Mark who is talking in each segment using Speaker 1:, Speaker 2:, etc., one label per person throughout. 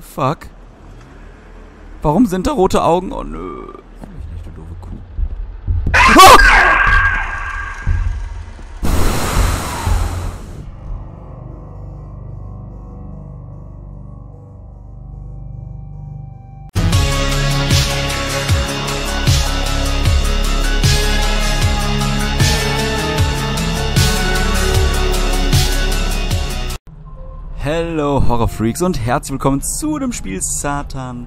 Speaker 1: fuck? Warum sind da rote Augen? Oh nö. Ich nicht, du doofe Kuh. Ah! Hello Horrorfreaks und herzlich willkommen zu dem Spiel Satan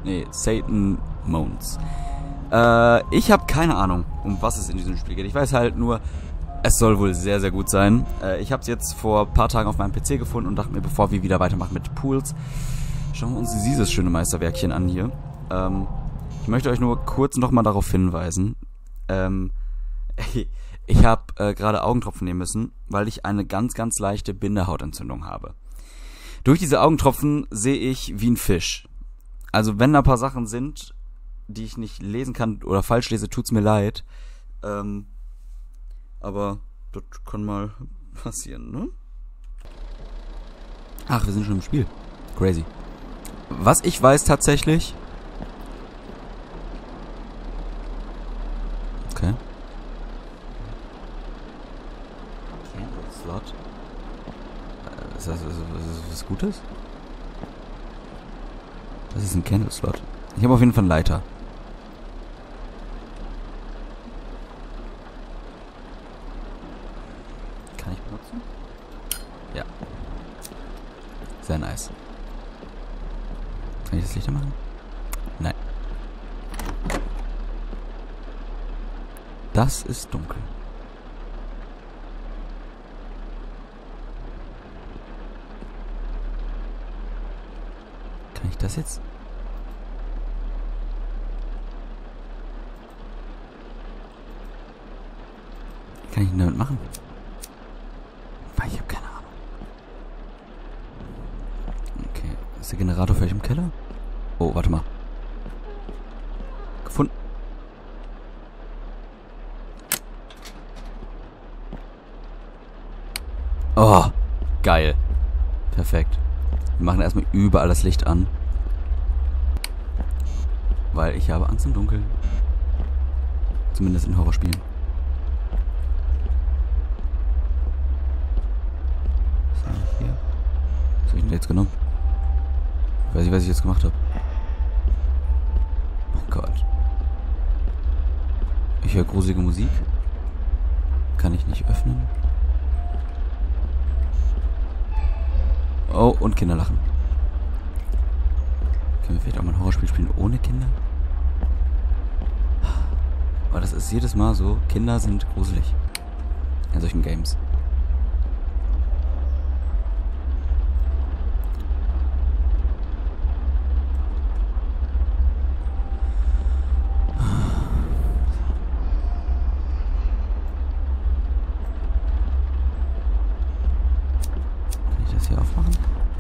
Speaker 1: Moans. Ich habe keine Ahnung, um was es in diesem Spiel geht. Ich weiß halt nur, es soll wohl sehr, sehr gut sein. Ich habe es jetzt vor ein paar Tagen auf meinem PC gefunden und dachte mir, bevor wir wieder weitermachen mit Pools, schauen wir uns dieses schöne Meisterwerkchen an hier. Ich möchte euch nur kurz nochmal darauf hinweisen. Ich habe gerade Augentropfen nehmen müssen, weil ich eine ganz, ganz leichte Bindehautentzündung habe. Durch diese Augentropfen sehe ich wie ein Fisch. Also wenn da ein paar Sachen sind, die ich nicht lesen kann oder falsch lese, tut's mir leid. Aber das kann mal passieren, ne? Ach, wir sind schon im Spiel. Crazy. Was ich weiß tatsächlich... Okay. Slot. Ist das was Gutes? Das ist ein Candle Slot. Ich habe auf jeden Fall einen Leiter. Kann ich benutzen? Ja. Sehr nice. Kann ich das Licht machen? Nein. Das ist dunkel. Kann ich das jetzt? Kann ich denn damit machen? Ich habe keine Ahnung. Okay. Ist der Generator vielleicht im Keller? Oh, warte mal. Gefunden. Oh, geil. Perfekt. Wir machen erstmal überall das Licht an. Weil ich habe Angst im Dunkeln. Zumindest in Horrorspielen. So, hier. Was habe ich denn jetzt genommen? Ich weiß nicht, was ich jetzt gemacht habe. Oh Gott. Ich höre gruselige Musik. Kann ich nicht öffnen. Oh, und Kinder lachen. Können wir vielleicht auch mal ein Horrorspiel spielen ohne Kinder? Aber das ist jedes Mal so. Kinder sind gruselig. In solchen Games. Kann ich das hier aufmachen?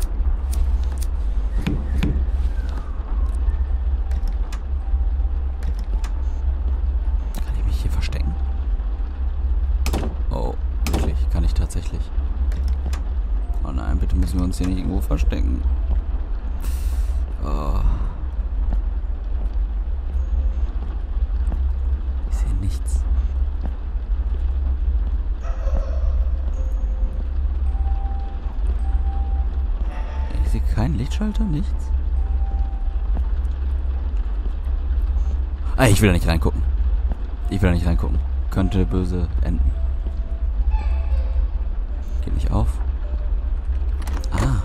Speaker 1: Tatsächlich. Oh nein, bitte müssen wir uns hier nicht irgendwo verstecken. Oh. Ich sehe nichts. Ich sehe keinen Lichtschalter, nichts. Ah, ich will da nicht reingucken. Ich will da nicht reingucken. Könnte böse enden. Geht nicht auf. Ah.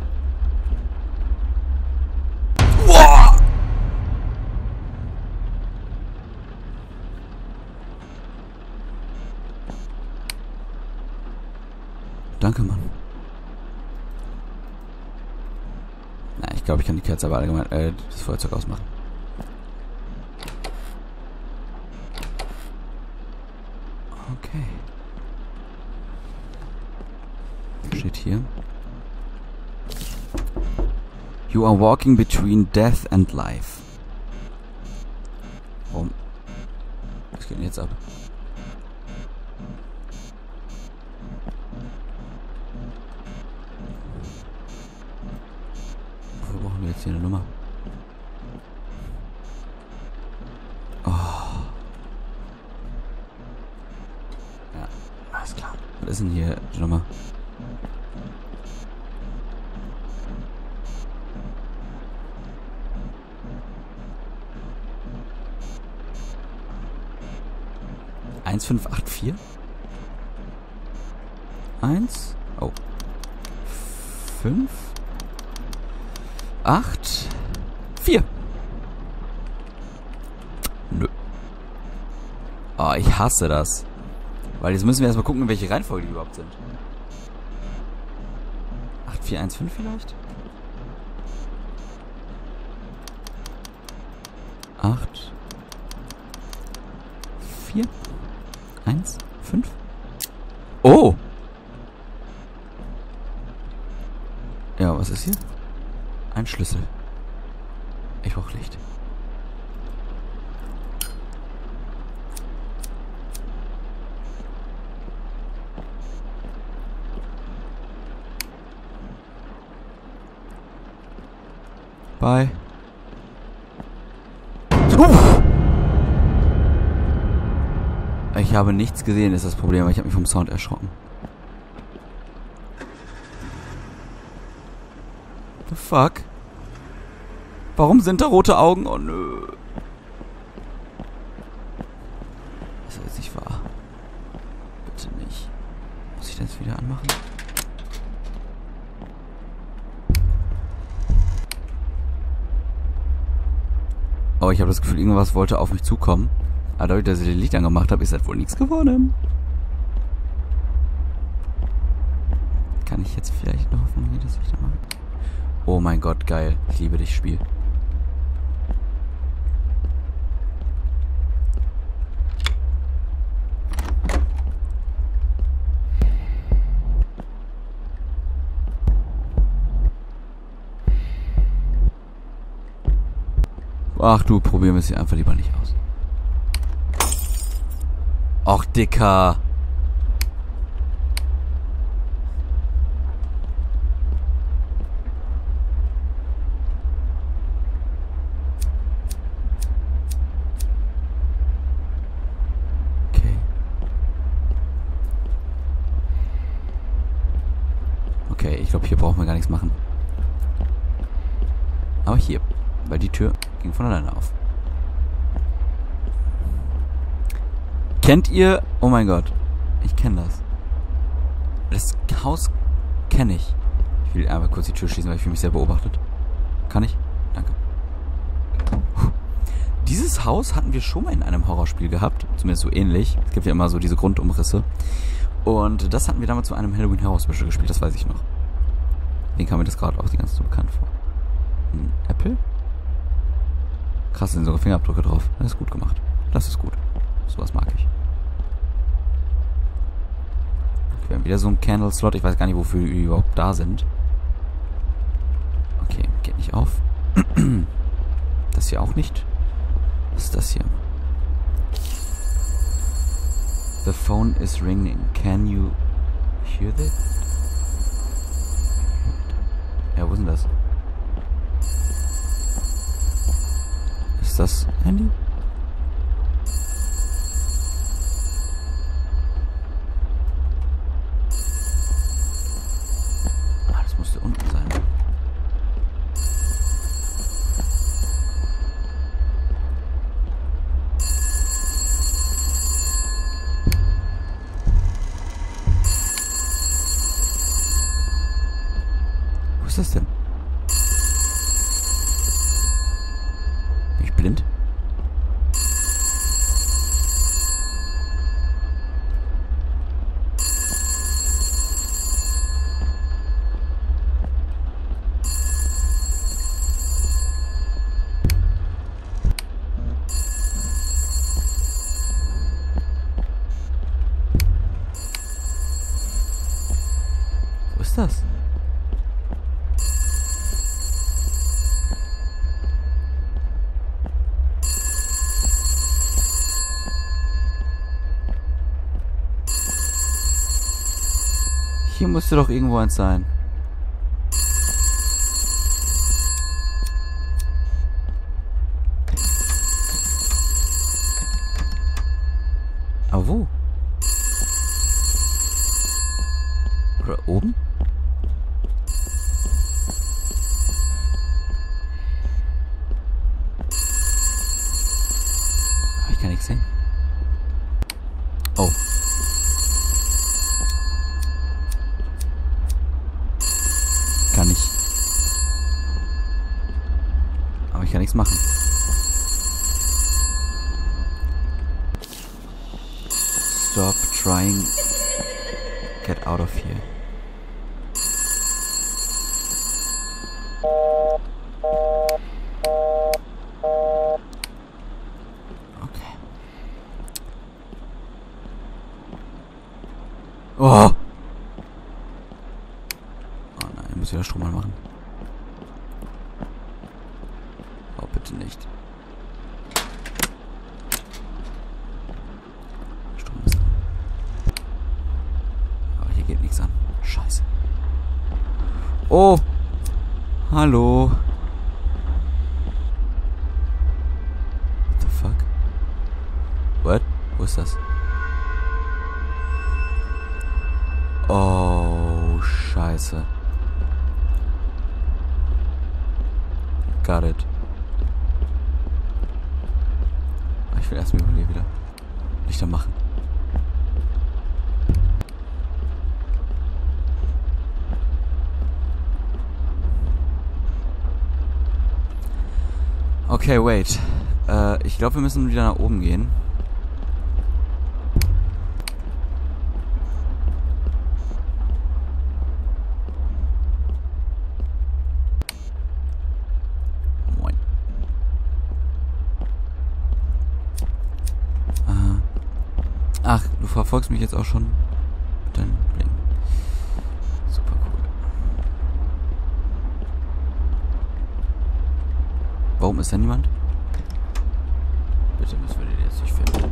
Speaker 1: Wow. Danke, Mann. Na, ich glaube, ich kann die Kerze aber allgemein, das Feuerzeug ausmachen. Okay. Steht hier. You are walking between death and life. Warum? Was geht denn jetzt ab? Wofür brauchen wir jetzt hier eine Nummer? Oh. Ja, alles klar. Was ist denn hier die Nummer? Eins, 5, 8, 4? 1, oh. 5, 8, 4. Nö. Oh, ich hasse das. Weil jetzt müssen wir erstmal gucken, in welche Reihenfolge die überhaupt sind. 8, 4, 1, 5 vielleicht? 8, 4, 1, 5. Oh! Ja, was ist hier? Ein Schlüssel. Ich brauche Licht. Bye. Ich habe nichts gesehen, ist das Problem, aber ich habe mich vom Sound erschrocken. The fuck? Warum sind da rote Augen? Oh nö. Das ist jetzt nicht wahr. Bitte nicht. Muss ich das wieder anmachen? Oh, ich habe das Gefühl, irgendwas wollte auf mich zukommen. Aber dadurch, dass ich das Licht angemacht habe, ist halt wohl nichts geworden. Kann ich jetzt vielleicht noch hoffen, wie das Licht anmacht? Oh mein Gott, geil. Ich liebe dich, Spiel. Ach du, probieren wir es hier einfach lieber nicht aus. Och, Dicker. Okay, ich glaube, hier brauchen wir gar nichts machen. Aber hier, weil die Tür ging von alleine auf. Kennt ihr... Oh mein Gott, ich kenne das. Das Haus kenne ich. Ich will einfach kurz die Tür schließen, weil ich fühle mich sehr beobachtet. Kann ich? Danke. Dieses Haus hatten wir schon mal in einem Horrorspiel gehabt. Zumindest so ähnlich. Es gibt ja immer so diese Grundumrisse. Und das hatten wir damals zu einem Halloween Horror Special gespielt, das weiß ich noch. Den kam mir das gerade auch die ganze Zeit bekannt vor. Ein Apple? Krass, sind sogar Fingerabdrücke drauf. Das ist gut gemacht. Das ist gut. Sowas mag ich. Okay, wir haben wieder so einen Candle-Slot. Ich weiß gar nicht, wofür die überhaupt da sind. Okay, geht nicht auf. Das hier auch nicht. Was ist das hier? The phone is ringing. Can you hear that? Ja, wo ist denn das? Ist das Handy? Ah, das musste unten sein. Wo ist das denn? Bin ich blind? Wo ist das? Hier müsste doch irgendwo eins sein. kann nicht. Aber ich kann nichts machen. Stop trying. Get out of here. Okay. Oh! Oh nein, ich muss wieder Strom anmachen. Oh, bitte nicht. Strom ist an. Aber hier geht nichts an. Scheiße. Oh! Hallo. What the fuck? What? Wo ist das? Oh, Scheiße. Got it. Ich will erstmal hier wieder Lichter machen. Okay, wait. Ich glaube, wir müssen wieder nach oben gehen. Moin. Ach, du verfolgst mich jetzt auch schon mit deinen Blicken. Super cool. Warum ist da niemand? Bitte müssen wir den jetzt nicht finden.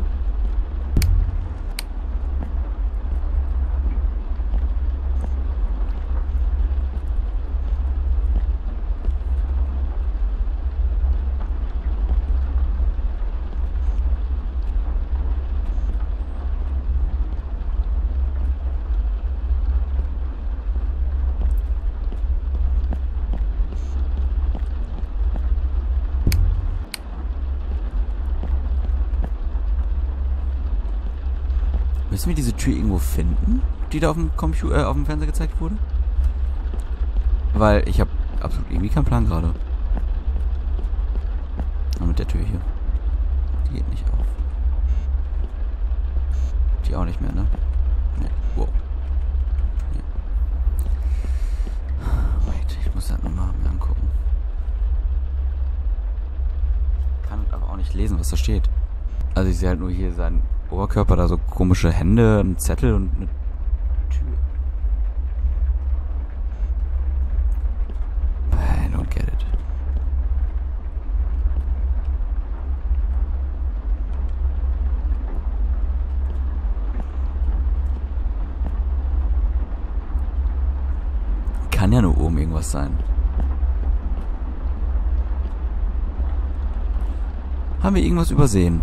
Speaker 1: Müssen wir diese Tür irgendwo finden, die da auf dem Computer, auf dem Fernseher gezeigt wurde? Weil ich habe absolut irgendwie keinen Plan gerade. Und mit der Tür hier. Die geht nicht auf. Die auch nicht mehr, ne? Ne. Wow. Ja. Wait, ich muss das nochmal mir angucken. Ich kann aber auch nicht lesen, was da steht. Also ich sehe halt nur hier seinen Oberkörper, da so komische Hände, einen Zettel und eine Tür. I don't get it. Kann ja nur oben irgendwas sein. Haben wir irgendwas übersehen?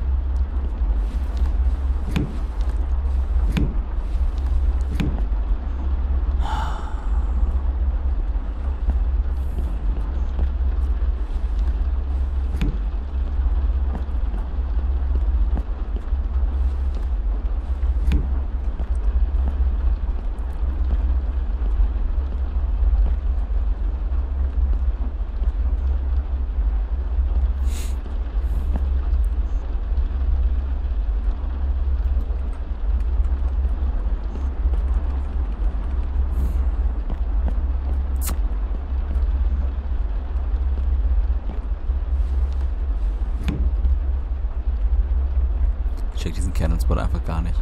Speaker 1: Ich check diesen Cannon-Spot einfach gar nicht.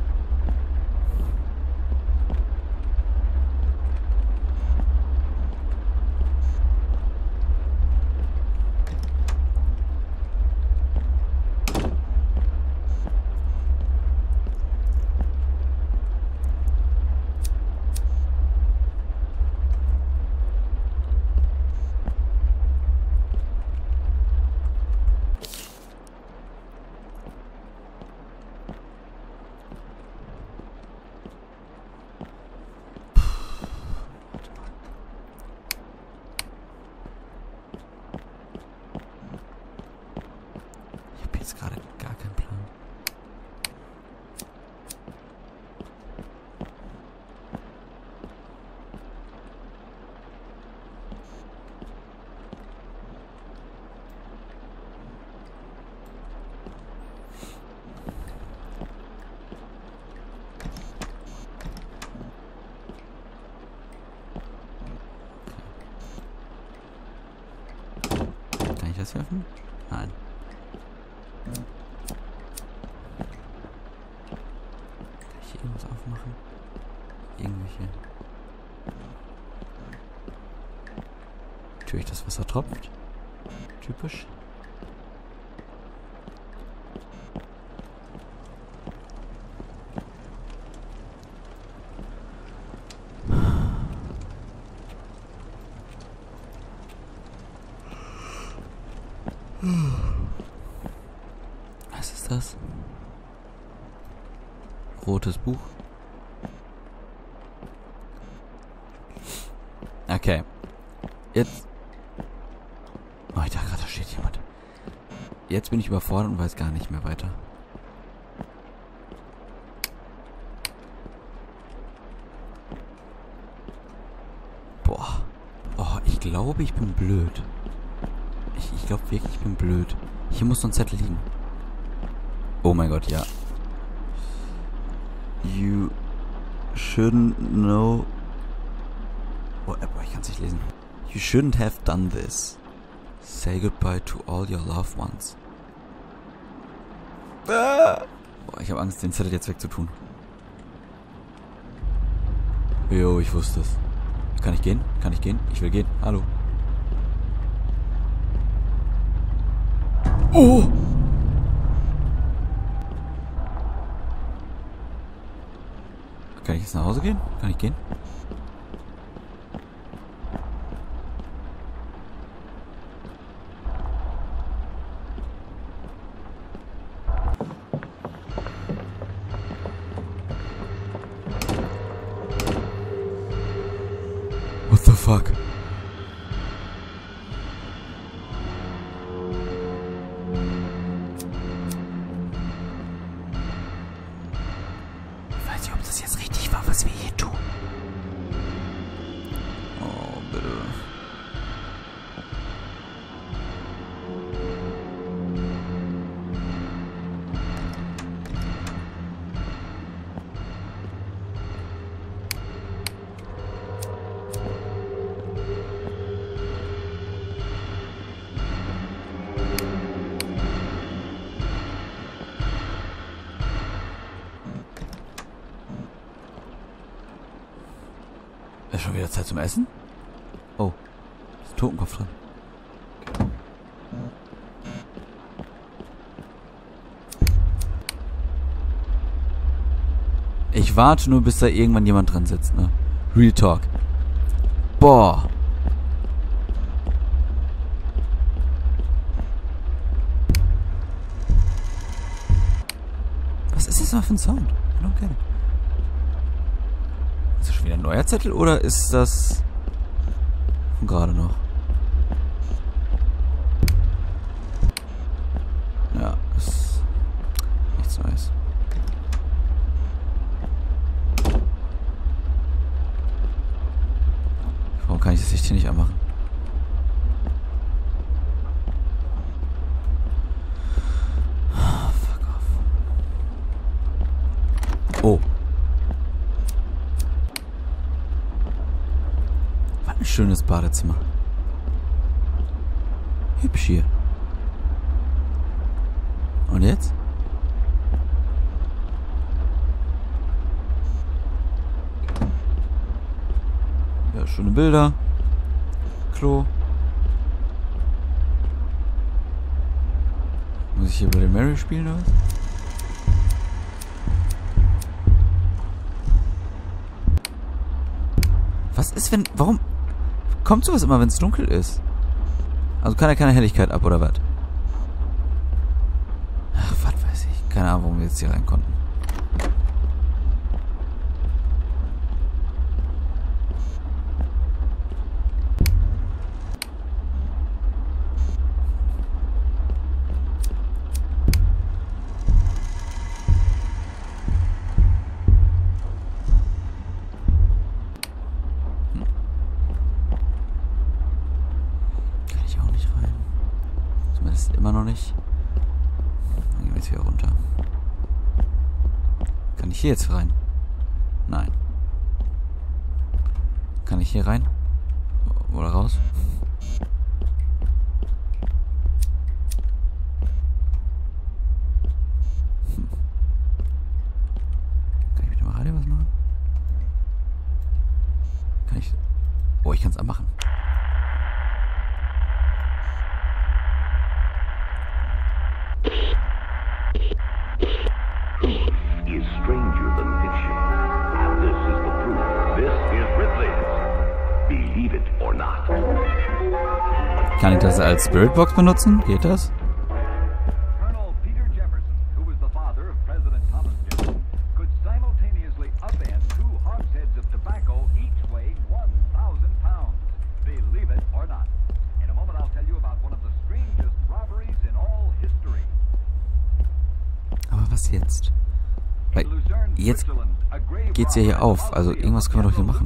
Speaker 1: ich das hier öffnen? Nein. Kann ich hier irgendwas aufmachen? Irgendwelche... Natürlich das Wasser tropft. Typisch. Was ist das? Rotes Buch. Okay. Jetzt. Oh, ich dachte gerade, da steht jemand. Jetzt bin ich überfordert und weiß gar nicht mehr weiter. Boah. Oh, ich glaube, ich bin blöd. Ich glaube wirklich, ich bin blöd. Hier muss so ein Zettel liegen. Oh mein Gott, ja. You shouldn't know... Oh, ich kann es nicht lesen. You shouldn't have done this. Say goodbye to all your loved ones. Boah, ich habe Angst, den Zettel jetzt wegzutun. Jo, ich wusste es. Kann ich gehen? Kann ich gehen? Ich will gehen. Hallo. Oh! Kann ich jetzt nach Hause gehen? Kann ich gehen? What the fuck? Ich weiß nicht, ob das jetzt richtig war, was wir hier tun. Oh, bitte. Ist schon wieder Zeit zum Essen? Oh, ist ein Totenkopf drin. Ich warte nur, bis da irgendwann jemand drin sitzt, ne? Real Talk. Boah. Was ist das mal für ein Sound? I don't get it. Ist das schon wieder ein neuer Zettel oder ist das von gerade noch? Ja, ist nichts Neues. Warum kann ich das Licht hier nicht anmachen? Fuck off. Oh. Was ein schönes Badezimmer. Hübsch hier. Und jetzt? Ja, schöne Bilder. Klo. Muss ich hier Bloody Mary spielen oder was? Was ist, wenn... Warum kommt sowas immer, wenn es dunkel ist? Also kann er keine Helligkeit ab, oder was? Ach, was weiß ich. Keine Ahnung, warum wir jetzt hier rein konnten. Zumindest immer noch nicht. Dann gehen wir jetzt hier runter. Kann ich hier jetzt rein? Nein. Kann ich hier rein? Oder raus? Kann ich das als Spiritbox benutzen? Geht das?
Speaker 2: Colonel Peter Jefferson, who was the father of President Thomas Jefferson, could simultaneously upend 2 hogsheads of tobacco, each weighing 1,000 pounds. Believe it or not. In a moment I'll tell you about one of the strangest robberies in all history.
Speaker 1: Aber was jetzt? Weil jetzt geht's ja hier auf. Also irgendwas können wir doch hier machen.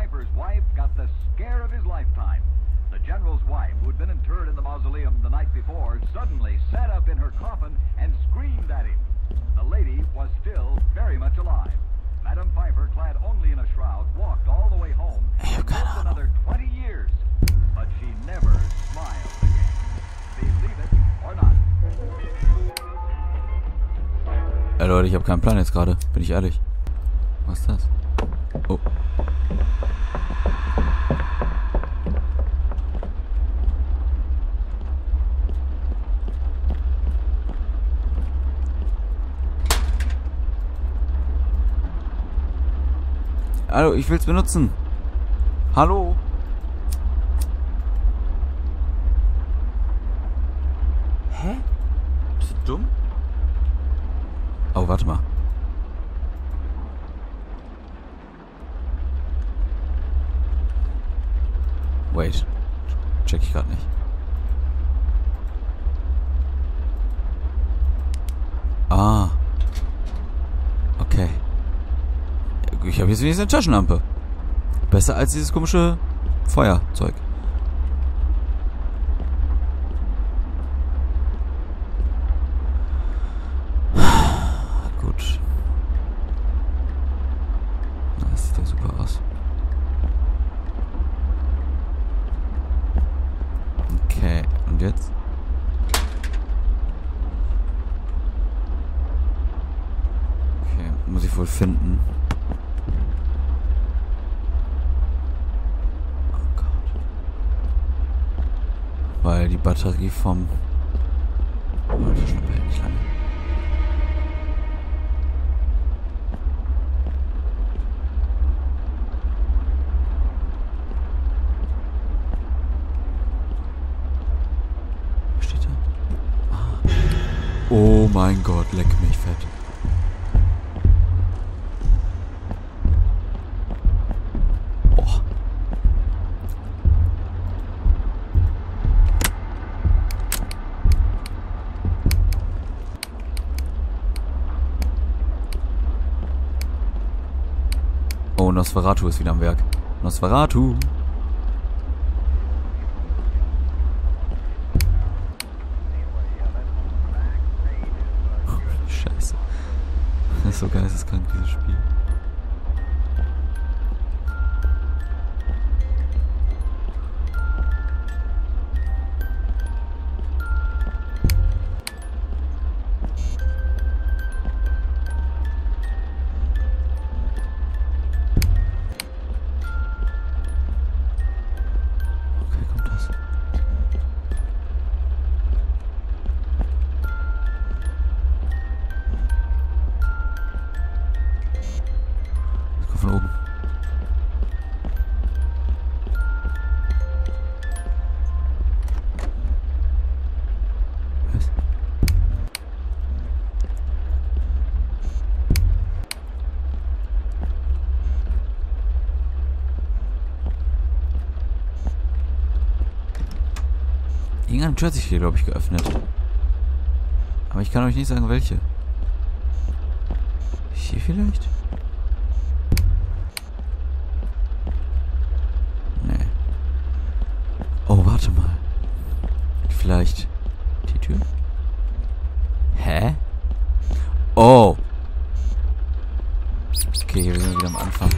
Speaker 2: General's wife, who had been interred in the mausoleum the night before, suddenly sat up in her coffin and screamed at him. The lady was still very much alive. Madame Pfeiffer, clad only in a shroud, walked all the way home and lived another 20 years. But she never smiled again. Believe it or not.
Speaker 1: Leute, ich habe keinen Plan jetzt gerade. Bin ich ehrlich. Was ist das? Oh. Hallo, ich will's benutzen. Hallo? Hä? Bist du dumm? Oh, warte mal. Wait. Check ich gerade nicht. Ah. Okay. Ich habe jetzt wenigstens eine Taschenlampe. Besser als dieses komische Feuerzeug. Gut. Das sieht ja super aus. Okay, und jetzt? Okay, muss ich wohl finden. Weil die Batterie vom... Oh, das schon hält nicht lange. Was steht da? Ah. Oh mein Gott, leck mich fett. Oh, Nosferatu ist wieder am Werk. Nosferatu. Scheiße. Das ist so geisteskrank, dieses Spiel. Von oben. Was? Irgendeine Tür hat sich hier, glaube ich, geöffnet. Aber ich kann euch nicht sagen, welche. Hier vielleicht? Oh, warte mal. Vielleicht die Tür? Hä? Oh. Okay, hier sind wir wieder am Anfang.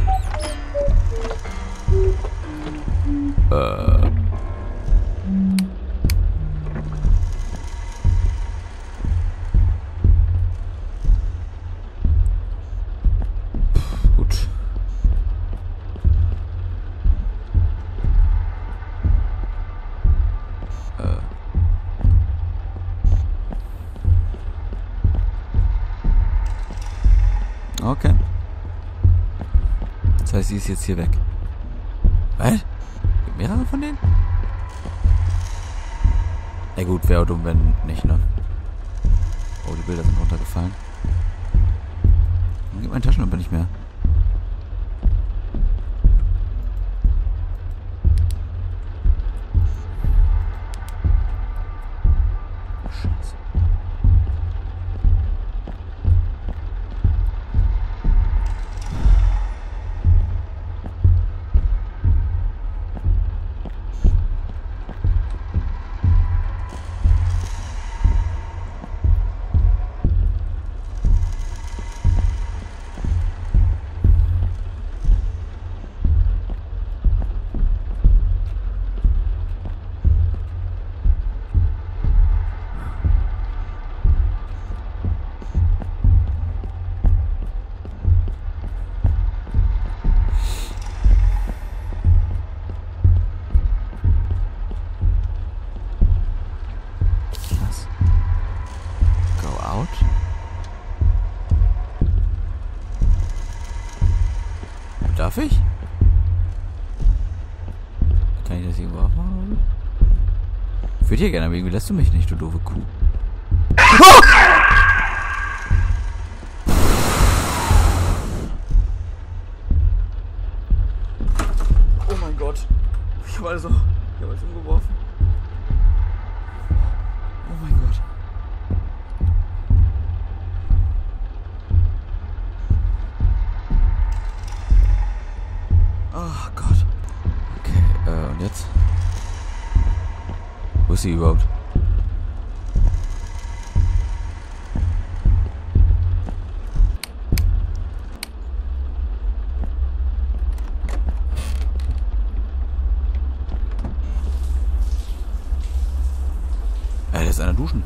Speaker 1: Gut. Okay. Das heißt, sie ist jetzt hier weg. Was? Mehrere von denen? Na gut, wäre dumm, wenn nicht, ne? Oh, die Bilder sind runtergefallen. Dann gibt meine Taschenlampe nicht mehr. Scheiße. Darf ich? Kann ich das irgendwo aufmachen? Ich würde hier gerne, aber irgendwie lässt du mich nicht, du doofe Kuh. Oh mein Gott. Ich habe alles umgeworfen. Oh mein Gott. Oh Gott. Okay, und jetzt? Wo ist sie überhaupt? Da ist einer duschen.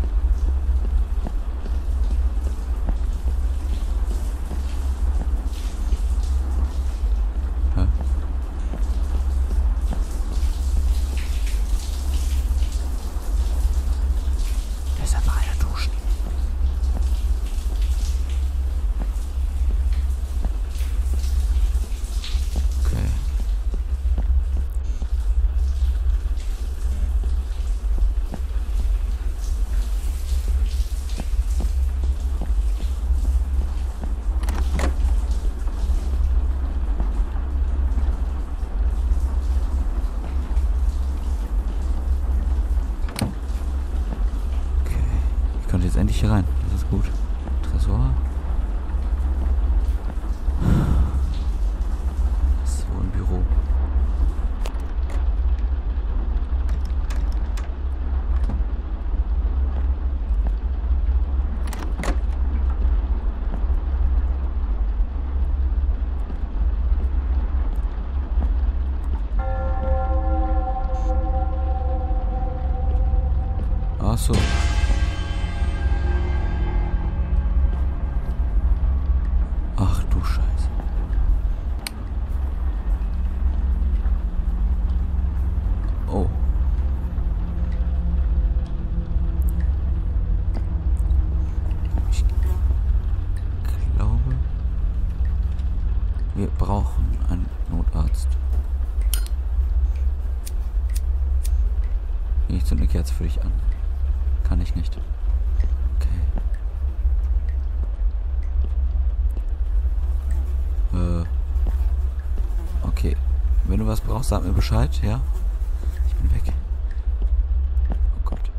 Speaker 1: Jetzt endlich hier rein. Das ist gut. Tresor. Das ist wohl ein Büro. Ach so. Ach du Scheiße. Oh. Ich glaube, wir brauchen einen Notarzt. Ich zünde eine Kerze für dich an. Kann ich nicht. Okay. Wenn du was brauchst, sag mir Bescheid, ja? Ich bin weg. Oh Gott.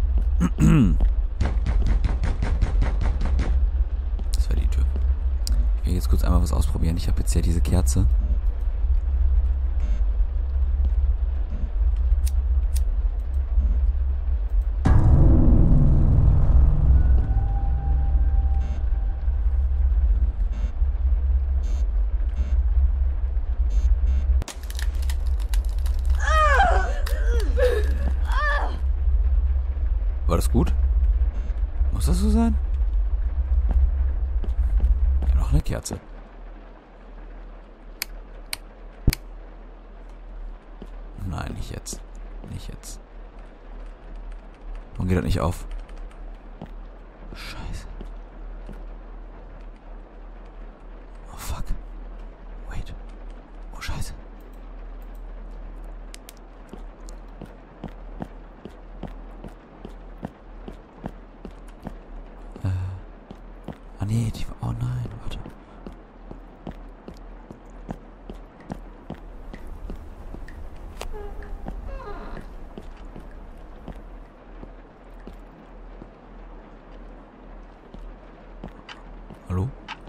Speaker 1: Das war die Tür. Ich will jetzt kurz einmal was ausprobieren. Ich habe jetzt hier diese Kerze. War das gut? Muss das so sein? Ja, noch eine Kerze. Nein, nicht jetzt. Nicht jetzt. Warum geht das nicht auf? Scheiße. Oh fuck. Wait. Oh Scheiße. Nee, die... Oh nein, warte. Hallo?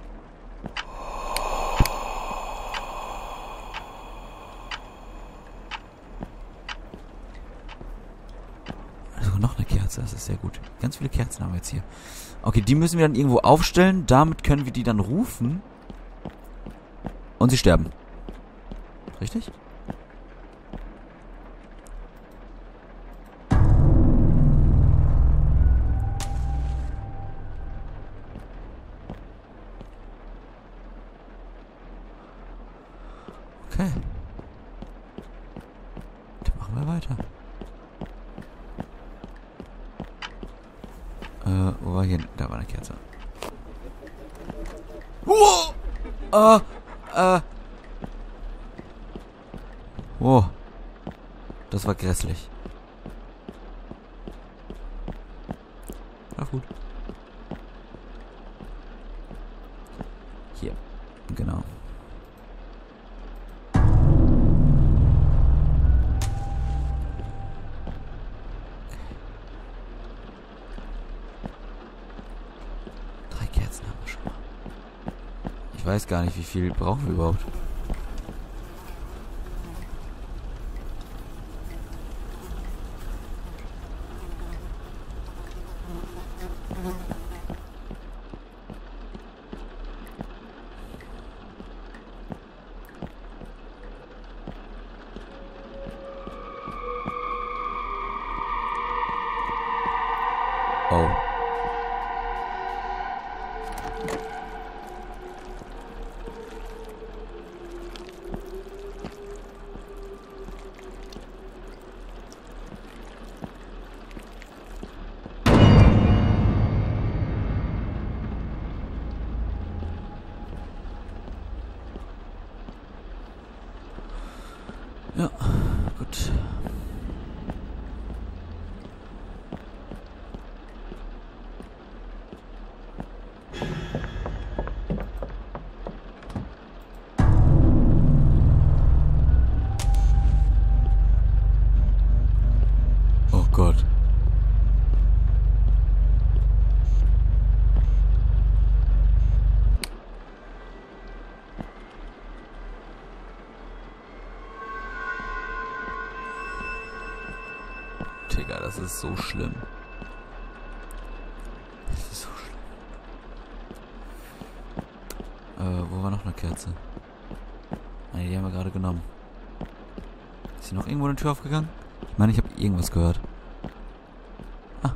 Speaker 1: Also noch eine Kerze, das ist sehr gut. Ganz viele Kerzen haben wir jetzt hier. Okay, die müssen wir dann irgendwo aufstellen. Damit können wir die dann rufen. Und sie sterben. Richtig? Okay. Dann machen wir weiter. Wo war hier? Da war eine Kerze. Oh. Das war grässlich. Ach gut. Hier. Genau. Ich weiß gar nicht, wie viel brauchen wir überhaupt. Oh. Ja, gut. Oh Gott. Digga, das ist so schlimm. Das ist so schlimm. Wo war noch eine Kerze? Ne, die haben wir gerade genommen. Ist hier noch irgendwo eine Tür aufgegangen? Ich meine, ich habe irgendwas gehört. Ah.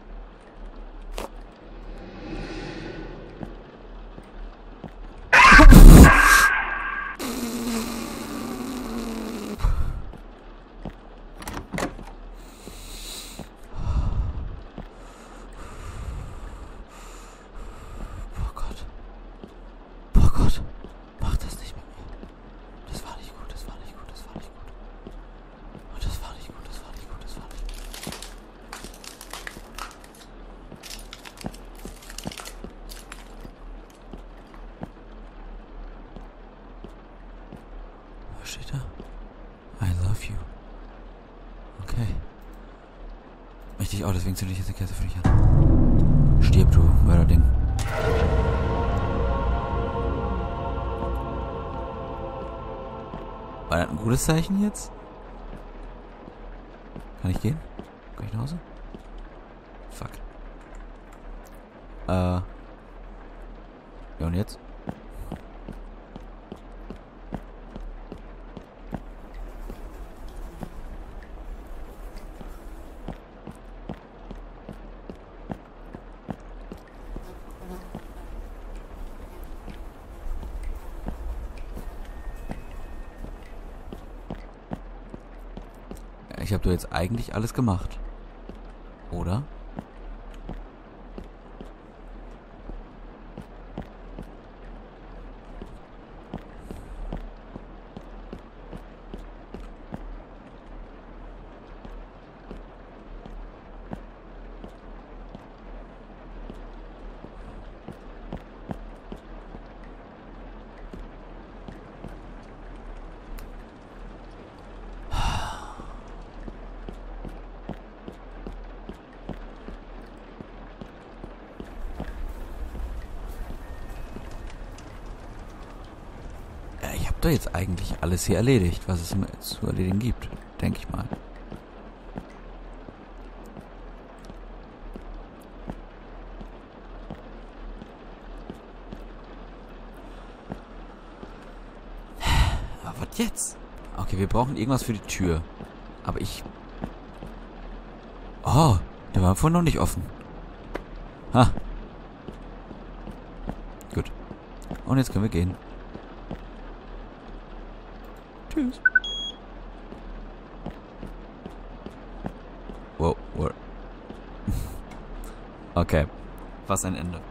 Speaker 1: Mach das nicht mit mir. Das war nicht gut, das war nicht gut, das war nicht gut. Oh, das war nicht gut, das war nicht gut, das war nicht gut. Was steht da? I love you. Okay. Richtig, oh, deswegen zünde ich jetzt eine Kerze für dich an. Stirb, du Mörderding. War das ein gutes Zeichen jetzt? Kann ich gehen? Kann ich nach Hause? Fuck. Ja, und jetzt? Ich habe doch jetzt eigentlich alles gemacht. Oder? doch jetzt eigentlich alles hier erledigt, was es zu erledigen gibt. Denke ich mal. Aber was jetzt? Okay, wir brauchen irgendwas für die Tür. Aber ich... Oh, der war vorhin noch nicht offen. Ha. Gut. Und jetzt können wir gehen. Tschüss. Wow, wow. Okay. Was ein Ende.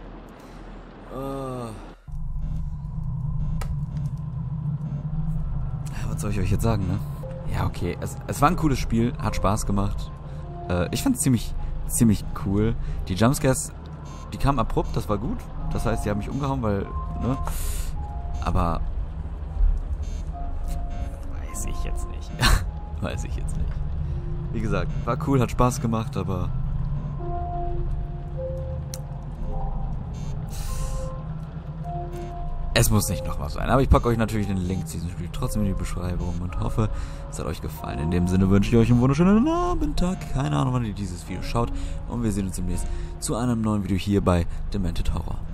Speaker 1: Was soll ich euch jetzt sagen, ne? Ja, okay. Es war ein cooles Spiel. Hat Spaß gemacht. Ich fand es ziemlich cool. Die Jumpscares, die kamen abrupt. Das war gut. Das heißt, die haben mich umgehauen, weil, ne? Aber... Weiß ich jetzt nicht. Weiß ich jetzt nicht. Wie gesagt, war cool, hat Spaß gemacht, aber... Es muss nicht nochmal sein. Aber ich packe euch natürlich den Link zu diesem Spiel trotzdem in die Beschreibung und hoffe, es hat euch gefallen. In dem Sinne wünsche ich euch einen wunderschönen Abend, Tag. Keine Ahnung, wann ihr dieses Video schaut. Und wir sehen uns demnächst zu einem neuen Video hier bei Demented Horror.